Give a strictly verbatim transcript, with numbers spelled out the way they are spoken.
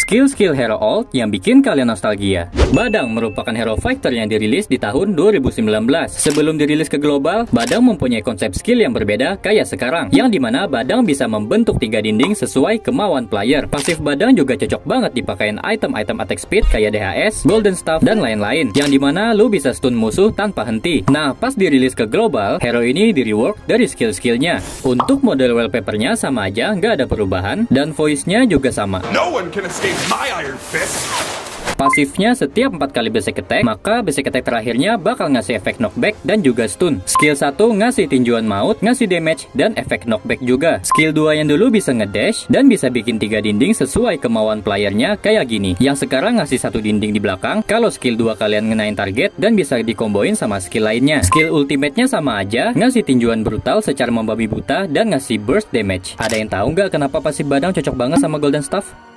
skill-skill hero old yang bikin kalian nostalgia. Badang merupakan hero fighter yang dirilis di tahun dua ribu sembilan belas. Sebelum dirilis ke global, Badang mempunyai konsep skill yang berbeda kayak sekarang, yang dimana Badang bisa membentuk tiga dinding sesuai kemauan player. Pasif Badang juga cocok banget dipakein item-item attack speed kayak D H S, golden staff, dan lain-lain, yang dimana lu bisa stun musuh tanpa henti. Nah, pas dirilis ke global, hero ini di rework dari skill-skillnya. Untuk model wallpapernya sama aja, nggak ada perubahan, dan voice-nya juga sama. No one can escape my iron fist. Pasifnya setiap empat kali basic attack, maka basic attack terakhirnya bakal ngasih efek knockback dan juga stun. Skill satu ngasih tinjuan maut, ngasih damage, dan efek knockback juga. Skill dua yang dulu bisa ngedash, dan bisa bikin tiga dinding sesuai kemauan playernya kayak gini. Yang sekarang ngasih satu dinding di belakang, kalau skill dua kalian ngenain target, dan bisa dikomboin sama skill lainnya. Skill ultimate-nya sama aja, ngasih tinjuan brutal secara membabi buta, dan ngasih burst damage. Ada yang tahu nggak kenapa pasif Badang cocok banget sama golden staff?